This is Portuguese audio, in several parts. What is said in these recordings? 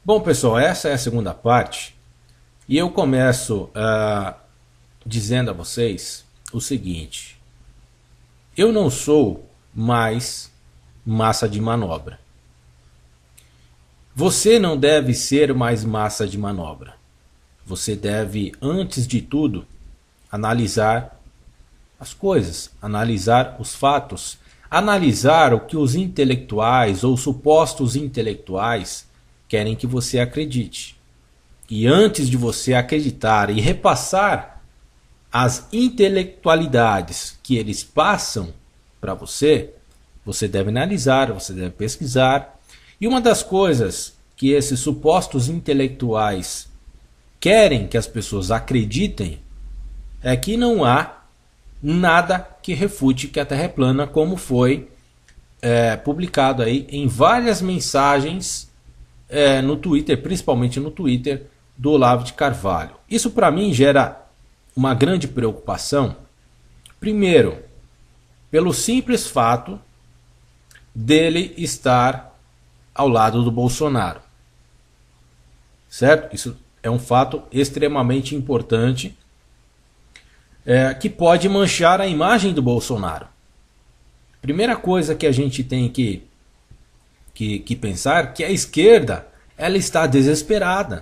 Bom, pessoal, essa é a segunda parte e eu começo dizendo a vocês o seguinte: eu não sou mais massa de manobra. Você não deve ser mais massa de manobra. Você deve, antes de tudo, analisar as coisas, analisar os fatos, analisar o que os intelectuais ou supostos intelectuais querem que você acredite. E antes de você acreditar e repassar as intelectualidades que eles passam para você, você deve analisar, você deve pesquisar. E uma das coisas que esses supostos intelectuais querem que as pessoas acreditem é que não há nada que refute que a Terra é plana, como foi publicado aí em várias mensagens no Twitter, principalmente no Twitter do Olavo de Carvalho. Isso para mim gera uma grande preocupação. Primeiro, pelo simples fato dele estar ao lado do Bolsonaro. Certo? Isso é um fato extremamente importante, que pode manchar a imagem do Bolsonaro. Primeira coisa que a gente tem que pensar, que a esquerda ela está desesperada.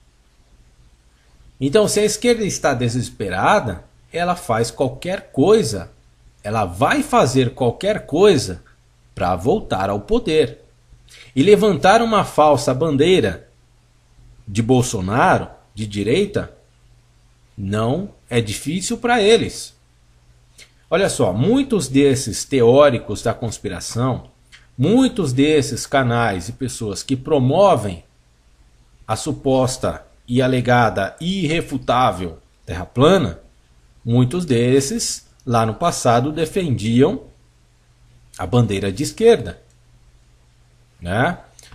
Então, se a esquerda está desesperada, ela faz qualquer coisa, ela vai fazer qualquer coisa para voltar ao poder. E levantar uma falsa bandeira de Bolsonaro, de direita, não é difícil para eles. Olha só, muitos desses teóricos da conspiração, muitos desses canais e pessoas que promovem a suposta e alegada e irrefutável Terra plana, muitos desses lá no passado defendiam a bandeira de esquerda, né?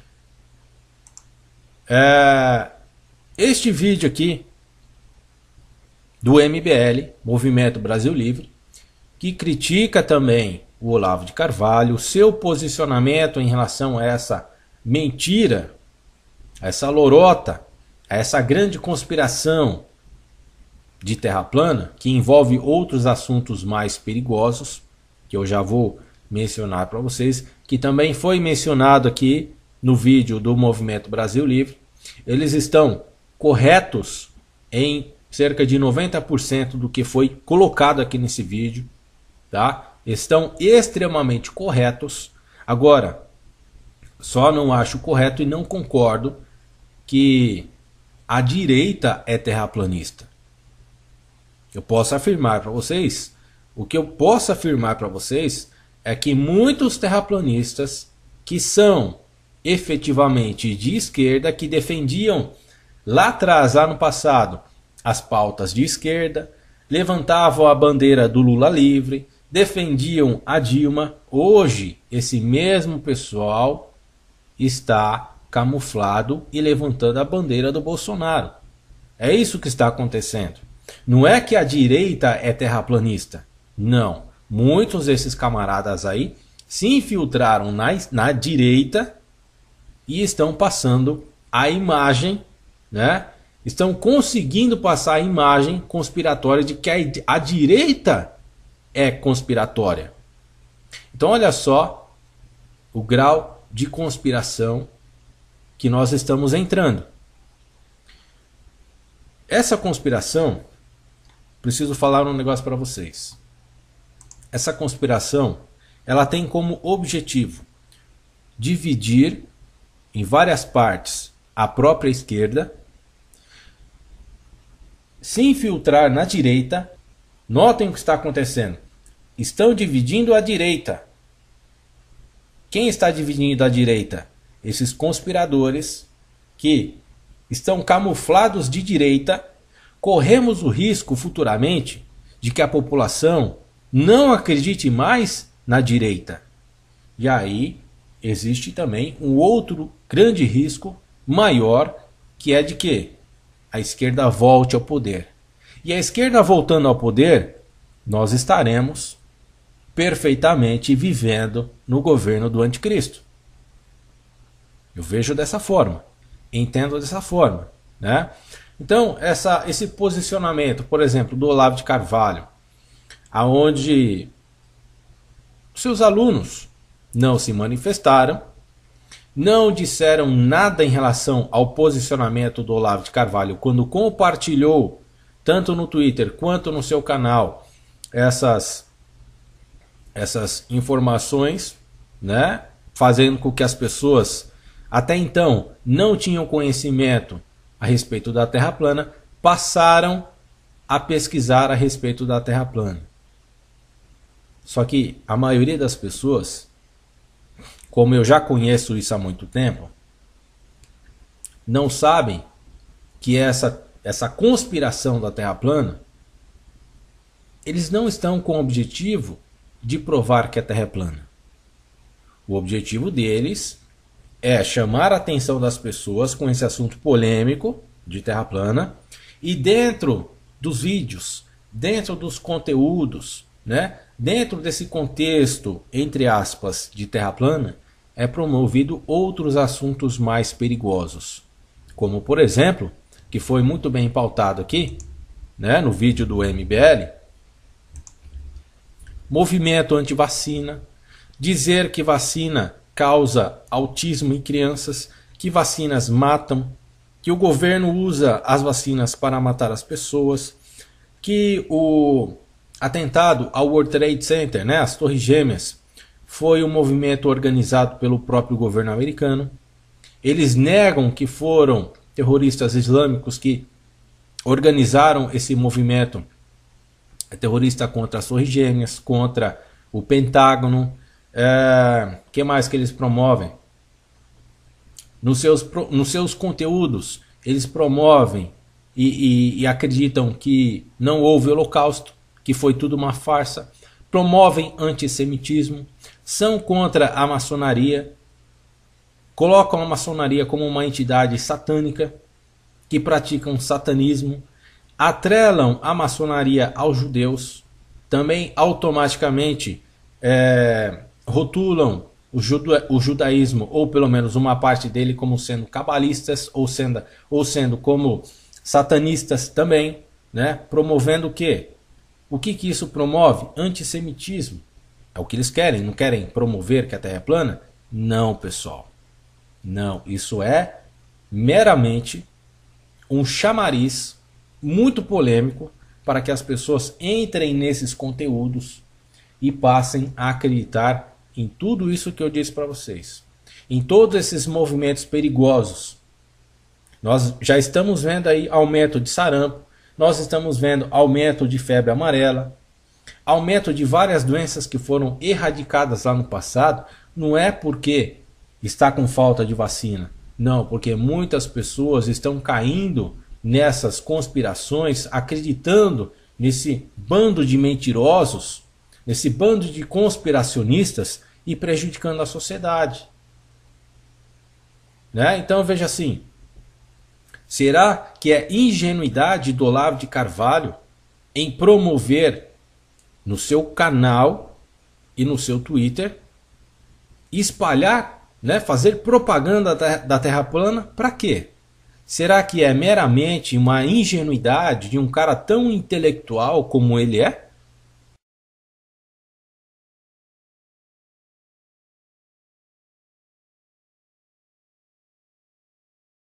Este vídeo aqui do MBL, Movimento Brasil Livre, que critica também o Olavo de Carvalho, seu posicionamento em relação a essa mentira, a essa lorota, a essa grande conspiração de Terra plana, que envolve outros assuntos mais perigosos, que eu já vou mencionar para vocês, que também foi mencionado aqui no vídeo do Movimento Brasil Livre. Eles estão corretos em cerca de 90% do que foi colocado aqui nesse vídeo, tá? Estão extremamente corretos. Agora, só não acho correto e não concordo que a direita é terraplanista. Eu posso afirmar para vocês, o que eu posso afirmar para vocês é que muitos terraplanistas que são efetivamente de esquerda, que defendiam lá atrás, lá no passado, as pautas de esquerda, levantavam a bandeira do Lula livre, defendiam a Dilma. Hoje, esse mesmo pessoal está camuflado e levantando a bandeira do Bolsonaro. É isso que está acontecendo. Não é que a direita é terraplanista. Não. Muitos desses camaradas aí se infiltraram na direita e estão passando a imagem, né? Estão conseguindo passar a imagem conspiratória de que a direita é conspiratória. Então olha só o grau de conspiração que nós estamos entrando. Essa conspiração, preciso falar um negócio para vocês. Essa conspiração, ela tem como objetivo dividir em várias partes a própria esquerda, se infiltrar na direita. Notem o que está acontecendo. Estão dividindo a direita. Quem está dividindo a direita? Esses conspiradores que estão camuflados de direita. Corremos o risco futuramente de que a população não acredite mais na direita. E aí existe também um outro grande risco maior, que é de que a esquerda volte ao poder. E a esquerda voltando ao poder, nós estaremos perfeitamente vivendo no governo do anticristo. Eu vejo dessa forma. Entendo dessa forma, né? Então, esse posicionamento, por exemplo, do Olavo de Carvalho, aonde seus alunos não se manifestaram, não disseram nada em relação ao posicionamento do Olavo de Carvalho quando compartilhou, tanto no Twitter quanto no seu canal, essas informações, né? Fazendo com que as pessoas, até então, não tinham conhecimento a respeito da Terra plana, passaram a pesquisar a respeito da Terra plana. Só que a maioria das pessoas, como eu já conheço isso há muito tempo, não sabem que essa conspiração da Terra plana, eles não estão com o objetivo de provar que a Terra é plana. O objetivo deles é chamar a atenção das pessoas com esse assunto polêmico de Terra plana, e dentro dos vídeos, dentro dos conteúdos, né, dentro desse contexto, entre aspas, de Terra plana, é promovido outros assuntos mais perigosos. Como, por exemplo, que foi muito bem pautado aqui, né, no vídeo do MBL, movimento anti-vacina, dizer que vacina causa autismo em crianças, que vacinas matam, que o governo usa as vacinas para matar as pessoas, que o atentado ao World Trade Center, né, as Torres Gêmeas, foi um movimento organizado pelo próprio governo americano. Eles negam que foram terroristas islâmicos que organizaram esse movimento terrorista contra as Torres Gêmeas, contra o Pentágono. Que mais que eles promovem? Nos seus conteúdos, eles promovem e acreditam que não houve holocausto, que foi tudo uma farsa. Promovem antissemitismo, são contra a maçonaria, colocam a maçonaria como uma entidade satânica, que praticam satanismo, atrelam a maçonaria aos judeus, também automaticamente rotulam o judaísmo, ou pelo menos uma parte dele, como sendo cabalistas, ou sendo como satanistas também, né? Promovendo o quê? O que isso promove? Antissemitismo. É o que eles querem. Não querem promover que a Terra é plana? Não, pessoal. Não. Isso é meramente um chamariz muito polêmico para que as pessoas entrem nesses conteúdos e passem a acreditar em tudo isso que eu disse para vocês. Em todos esses movimentos perigosos. Nós já estamos vendo aí aumento de sarampo, nós estamos vendo aumento de febre amarela, aumento de várias doenças que foram erradicadas lá no passado. Não é porque está com falta de vacina, não, porque muitas pessoas estão caindo nessas conspirações, acreditando nesse bando de mentirosos, nesse bando de conspiracionistas e prejudicando a sociedade, né? Então veja assim, será que é ingenuidade do Olavo de Carvalho em promover no seu canal e no seu Twitter, espalhar, né, fazer propaganda da Terra plana? Para quê? Será que é meramente uma ingenuidade de um cara tão intelectual como ele é?